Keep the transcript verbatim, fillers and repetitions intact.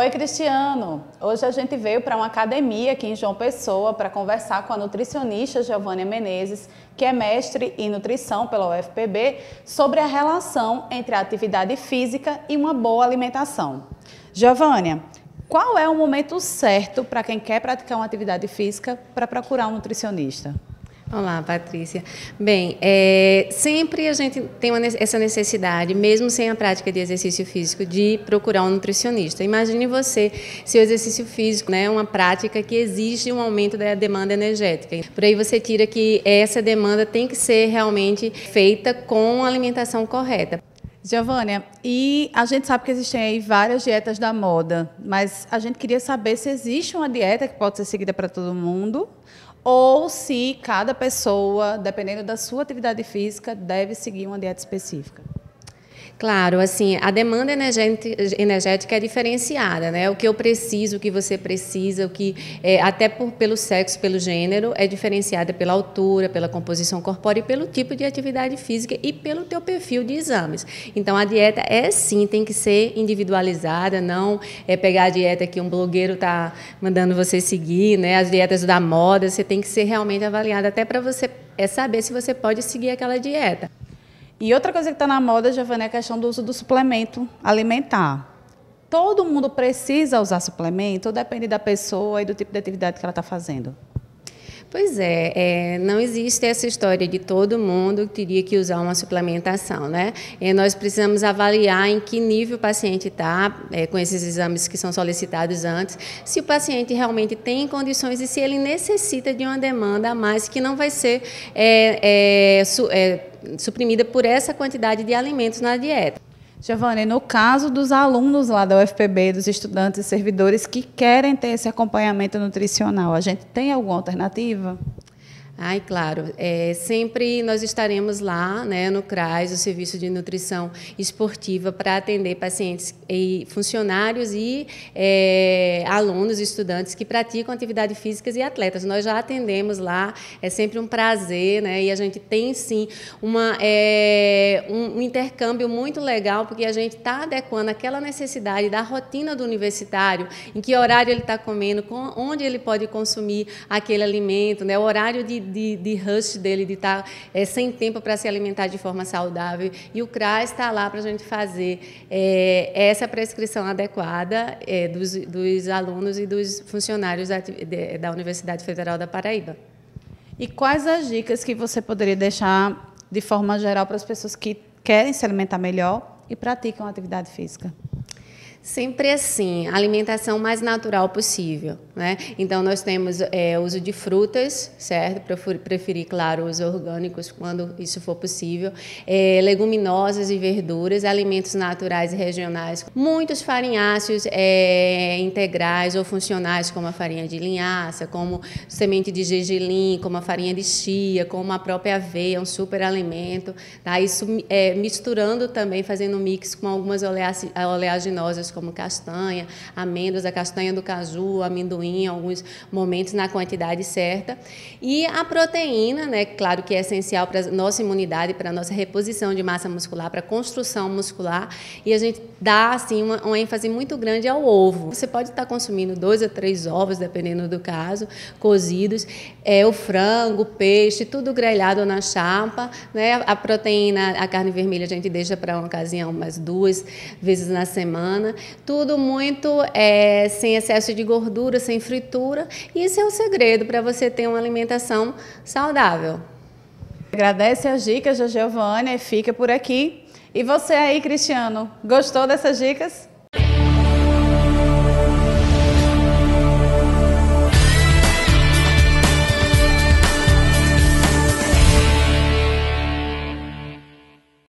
Oi, Cristiano! Hoje a gente veio para uma academia aqui em João Pessoa para conversar com a nutricionista Giovânia Menezes, que é mestre em nutrição pela U F P B, sobre a relação entre a atividade física e uma boa alimentação. Giovânia, qual é o momento certo para quem quer praticar uma atividade física para procurar um nutricionista? Olá, Patrícia. Bem, é, sempre a gente tem uma, essa necessidade, mesmo sem a prática de exercício físico, de procurar um nutricionista. Imagine você se o exercício físico, né, é uma prática que exige um aumento da demanda energética. Por aí você tira que essa demanda tem que ser realmente feita com a alimentação correta. Giovânia, e a gente sabe que existem aí várias dietas da moda, mas a gente queria saber se existe uma dieta que pode ser seguida para todo mundo, ou se cada pessoa, dependendo da sua atividade física, deve seguir uma dieta específica. Claro, assim, a demanda energética é diferenciada, né? O que eu preciso, o que você precisa, o que é, até por, pelo sexo, pelo gênero, é diferenciada pela altura, pela composição corpórea e pelo tipo de atividade física e pelo teu perfil de exames. Então, a dieta é sim, tem que ser individualizada, não é pegar a dieta que um blogueiro está mandando você seguir, né? As dietas da moda, você tem que ser realmente avaliada até para você é saber se você pode seguir aquela dieta. E outra coisa que está na moda, Giovânia, é a questão do uso do suplemento alimentar. Todo mundo precisa usar suplemento ou depende da pessoa e do tipo de atividade que ela está fazendo? Pois é, é, não existe essa história de todo mundo que teria que usar uma suplementação, né? E nós precisamos avaliar em que nível o paciente está, é, com esses exames que são solicitados antes, se o paciente realmente tem condições e se ele necessita de uma demanda a mais que não vai ser é, é, su, é, suprimida por essa quantidade de alimentos na dieta. Giovânia, no caso dos alunos lá da U F P B, dos estudantes e servidores que querem ter esse acompanhamento nutricional, a gente tem alguma alternativa? Ai, claro. É, sempre nós estaremos lá, né, no CRAS, o Serviço de Nutrição Esportiva, para atender pacientes e funcionários e é, alunos, estudantes que praticam atividade física e atletas. Nós já atendemos lá, é sempre um prazer, né, e a gente tem, sim, uma, é, um, um intercâmbio muito legal, porque a gente está adequando aquela necessidade da rotina do universitário, em que horário ele está comendo, com, onde ele pode consumir aquele alimento, né, o horário de De, de rush dele, de estar é, sem tempo para se alimentar de forma saudável. E o CRAS está lá para a gente fazer é, essa prescrição adequada é, dos, dos alunos e dos funcionários da, de, da Universidade Federal da Paraíba. E quais as dicas que você poderia deixar, de forma geral, para as pessoas que querem se alimentar melhor e praticam atividade física? Sempre assim, a alimentação mais natural possível, né? Então, nós temos é, uso de frutas, certo? Prefiro, preferir, claro, os orgânicos quando isso for possível. É, leguminosas e verduras, alimentos naturais e regionais. Muitos farinháceos é, integrais ou funcionais, como a farinha de linhaça, como semente de gergelim, como a farinha de chia, como a própria aveia, um super alimento. Tá? Isso é, misturando também, fazendo um mix com algumas oleaginosas, como castanha, amêndoas, a castanha do caju, amendoim, em alguns momentos na quantidade certa. E a proteína, né, claro que é essencial para a nossa imunidade, para a nossa reposição de massa muscular, para a construção muscular, e a gente dá assim, uma, uma ênfase muito grande ao ovo. Você pode estar consumindo dois a três ovos, dependendo do caso, cozidos, é, o frango, o peixe, tudo grelhado na chapa, né? A proteína, a carne vermelha a gente deixa para uma ocasião umas duas vezes na semana. Tudo muito é, sem excesso de gordura, sem fritura. E esse é o segredo para você ter uma alimentação saudável. Agradece as dicas da Giovânia e fica por aqui. E você aí, Cristiano, gostou dessas dicas?